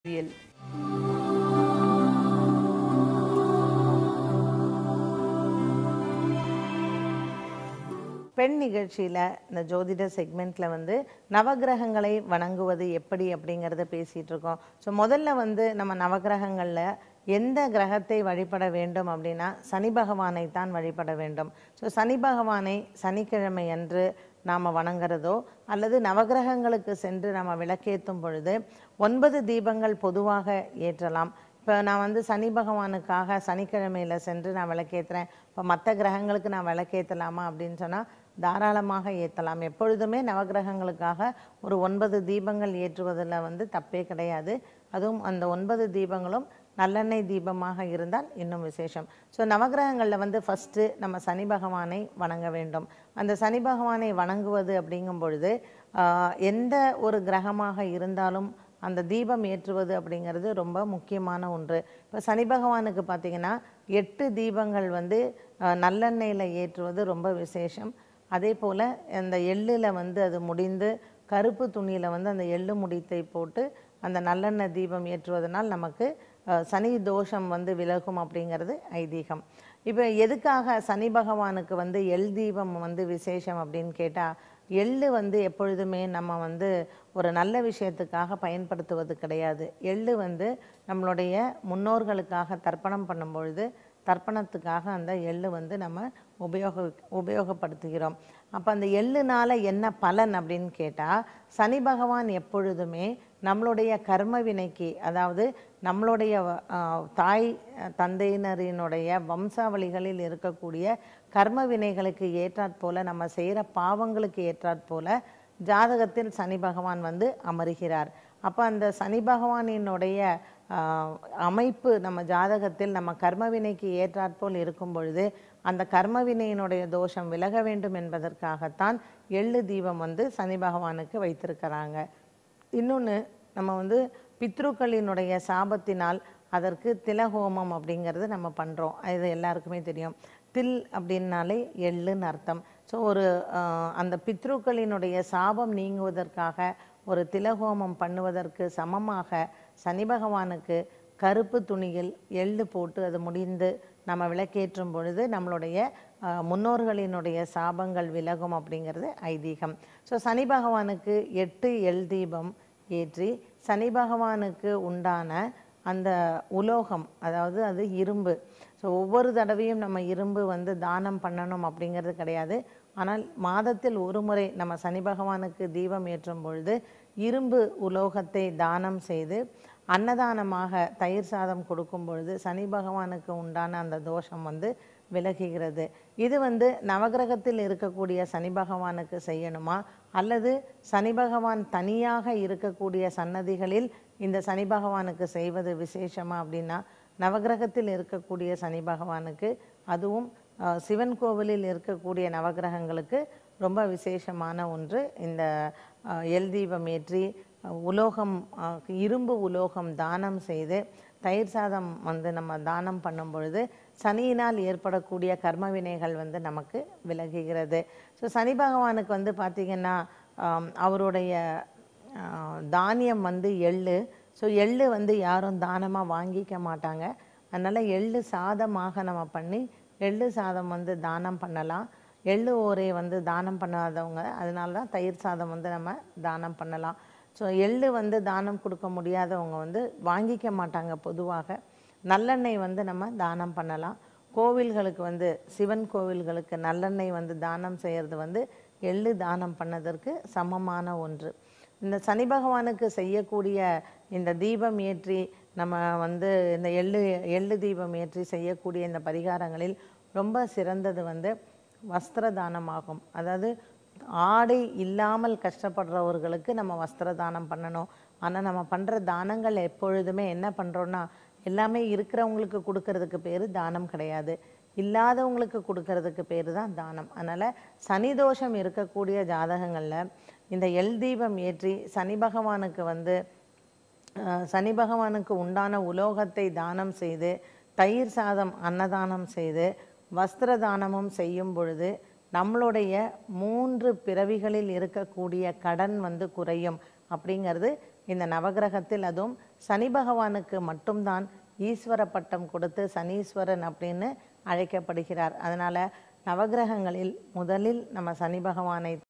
அறிவியல். பெண் நிகழ்ச்சியில் இந்த ஜோதிட செக்மெண்ட்டில் வந்து நவகிரகங்களை வணங்குவது எப்படி அப்படிங்கிறத பேசிகிட்டு இருக்கோம். ஸோ முதல்ல வந்து நம்ம நவகிரகங்களில் எந்த கிரகத்தை வழிபட வேண்டும் அப்படின்னா சனி பகவானை தான் வழிபட வேண்டும். ஸோ சனி பகவானை சனிக்கிழமை அன்று நாம் வணங்குறதோ அல்லது நவகிரகங்களுக்கு சென்று நம்ம விளக்கேற்றும் பொழுது 9 தீபங்கள் பொதுவாக ஏற்றலாம். இப்போ நான் வந்து சனி பகவானுக்காக சனிக்கிழமையில் சென்று நான் விளக்கேற்றுறேன், இப்போ மற்ற கிரகங்களுக்கு நான் விளக்கேற்றலாமா அப்படின்னு சொன்னால் தாராளமாக ஏற்றலாம். எப்பொழுதுமே நவகிரகங்களுக்காக ஒரு 9 தீபங்கள் ஏற்றுவதில் வந்து தப்பே கிடையாது. அதுவும் அந்த 9 தீபங்களும் நல்லெண்ணெய் தீபமாக இருந்தால் இன்னும் விசேஷம். ஸோ நவகிரகங்களில் வந்து ஃபஸ்ட்டு நம்ம சனி பகவானை வணங்க வேண்டும். அந்த சனி பகவானை வணங்குவது அப்படிங்கும் பொழுது எந்த ஒரு கிரகமாக இருந்தாலும் அந்த தீபம் ஏற்றுவது அப்படிங்கிறது ரொம்ப முக்கியமான ஒன்று. இப்போ சனி பகவானுக்கு பார்த்திங்கன்னா 8 தீபங்கள் வந்து நல்லெண்ணெயில் ஏற்றுவது ரொம்ப விசேஷம். அதே போல் அந்த எள்ளில் வந்து அது முடிந்து கருப்பு துணியில் வந்து அந்த எள்ளு முடித்தை போட்டு அந்த நல்லெண்ணெய் தீபம் ஏற்றுவதனால் நமக்கு சனி தோஷம் வந்து விலகும் அப்படிங்கிறது ஐதீகம். இப்போ எதுக்காக சனி பகவானுக்கு வந்து எள் தீபம் வந்து விசேஷம் அப்படின்னு கேட்டால், எள்ளு வந்து எப்பொழுதுமே நம்ம வந்து ஒரு நல்ல விஷயத்துக்காக பயன்படுத்துவது கிடையாது. எள்ளு வந்து நம்மளுடைய முன்னோர்களுக்காக தர்ப்பணம் பண்ணும்பொழுது தர்ப்பணத்துக்காக அந்த எள்ளு வந்து நம்ம உபயோகப்படுத்துகிறோம். அப்போ அந்த எள்ளுனால் என்ன பலன் அப்படின்னு கேட்டால், சனி பகவான் எப்பொழுதுமே நம்மளுடைய கர்ம வினைக்கு, அதாவது நம்மளுடைய தாய் தந்தையினரினுடைய வம்சாவளிகளில் இருக்கக்கூடிய கர்ம வினைகளுக்கு ஏற்றாற்போல் நம்ம செய்கிற பாவங்களுக்கு ஏற்றாற்போல் ஜாதகத்தில் சனி பகவான் வந்து அமருகிறார். அப்போ அந்த சனி பகவானினுடைய அமைப்பு நம்ம ஜாதகத்தில் நம்ம கர்மவினைக்கு ஏற்றாற்போல் இருக்கும் பொழுது அந்த கர்மவினையினுடைய தோஷம் விலக வேண்டும் என்பதற்காகத்தான் எள்ளு தீபம் வந்து சனி பகவானுக்கு வைத்திருக்கிறாங்க. இன்னொன்று, நம்ம வந்து பித்ருக்களினுடைய சாபத்தினால் அதற்கு திலஹோமம் அப்படிங்கிறது நம்ம பண்ணுறோம். இது எல்லாருக்குமே தெரியும். தில் அப்படின்னாலே எள்ளுன்னு அர்த்தம். ஸோ ஒரு அந்த பித்ருக்களினுடைய சாபம் நீங்குவதற்காக ஒரு திலஹோமம் பண்ணுவதற்கு சமமாக சனி பகவானுக்கு கருப்பு துணியில் எள்ளு போட்டு அது முடிந்து நம்ம விளக்கேற்றும் பொழுது நம்மளுடைய முன்னோர்களினுடைய சாபங்கள் விலகும் அப்படிங்கிறது ஐதீகம். ஸோ சனி பகவானுக்கு 8 எள் தீபம் ஏற்றி சனி பகவானுக்கு உண்டான அந்த உலோகம், அதாவது அது இரும்பு. ஸோ ஒவ்வொரு தடவையும் நம்ம இரும்பு வந்து தானம் பண்ணணும் அப்படிங்கிறது கிடையாது. ஆனால் மாதத்தில் ஒரு முறை நம்ம சனி பகவானுக்கு தீபம் ஏற்றும் பொழுது இரும்பு உலோகத்தை தானம் செய்து அன்னதானமாக தயிர் சாதம் கொடுக்கும் பொழுது சனி பகவானுக்கு உண்டான அந்த தோஷம் வந்து விலகுகிறது. இது வந்து நவகிரகத்தில் இருக்கக்கூடிய சனி பகவானுக்கு செய்யணுமா அல்லது சனி பகவான் தனியாக இருக்கக்கூடிய சன்னதிகளில் இந்த சனி பகவானுக்கு செய்வது விசேஷமா அப்படின்னா, நவகிரகத்தில் இருக்கக்கூடிய சனி பகவானுக்கு, அதுவும் சிவன் கோவிலில் இருக்கக்கூடிய நவகிரகங்களுக்கு ரொம்ப விசேஷமான ஒன்று. இந்த எள் தீபம் ஏற்றி உலோகம், இரும்பு உலோகம் தானம் செய்து தயிர் சாதம் வந்து நம்ம தானம் பண்ணும் பொழுது சனியினால் ஏற்படக்கூடிய கர்ம வினைகள் வந்து நமக்கு விலகுகிறது. ஸோ சனி பகவானுக்கு வந்து பார்த்திங்கன்னா அவருடைய தானியம் வந்து எள்ளு. ஸோ எள்ளு வந்து யாரும் தானமாக வாங்கிக்க மாட்டாங்க. அதனால் எள்ளு சாதமாக நம்ம பண்ணி எள்ளு சாதம் வந்து தானம் பண்ணலாம். எள்ளு ஓரை வந்து தானம் பண்ணாதவங்க, அதனால தான் தயிர் சாதம் வந்து நம்ம தானம் பண்ணலாம். ஸோ எள்ளு வந்து தானம் கொடுக்க முடியாதவங்க வந்து வாங்கிக்க மாட்டாங்க. பொதுவாக நல்லெண்ணெய் வந்து நம்ம தானம் பண்ணலாம். கோவில்களுக்கு வந்து சிவன் கோவில்களுக்கு நல்லெண்ணெய் வந்து தானம் செய்கிறது வந்து எள்ளு தானம் பண்ணதற்கு சமமான ஒன்று. இந்த சனி பகவானுக்கு செய்யக்கூடிய இந்த தீபம் ஏற்றி நம்ம வந்து இந்த எள்ளு தீபம் ஏற்றி செய்யக்கூடிய இந்த பரிகாரங்களில் ரொம்ப சிறந்தது வந்து வஸ்திர தானமாகும். அதாவது ஆடை இல்லாமல் கஷ்டப்படுறவர்களுக்கு நம்ம வஸ்திர தானம் பண்ணணும். ஆனால் நம்ம பண்ணுற தானங்கள் எப்பொழுதுமே என்ன பண்ணுறோன்னா, எல்லாமே இருக்கிறவங்களுக்கு கொடுக்கறதுக்கு பேர் தானம் கிடையாது, இல்லாதவங்களுக்கு கொடுக்கறதுக்கு பேர் தான் தானம். அதனால் சனி தோஷம் இருக்கக்கூடிய ஜாதகங்களில் இந்த எள் தீபம் ஏற்றி சனி பகவானுக்கு உண்டான உலோகத்தை தானம் செய்து தயிர் சாதம் அன்னதானம் செய்து வஸ்திர தானமும் செய்யும் பொழுது நம்மளுடைய 3 பிறவிகளில் இருக்கக்கூடிய கடன் வந்து குறையும் அப்படிங்கிறது இந்த நவகிரகத்தில் அதுவும் சனி பகவானுக்கு மட்டும்தான் ஈஸ்வர பட்டம் கொடுத்து சனீஸ்வரன் அப்படின்னு அழைக்கப்படுகிறார். அதனால் நவகிரகங்களில் முதலில் நம்ம சனி பகவானை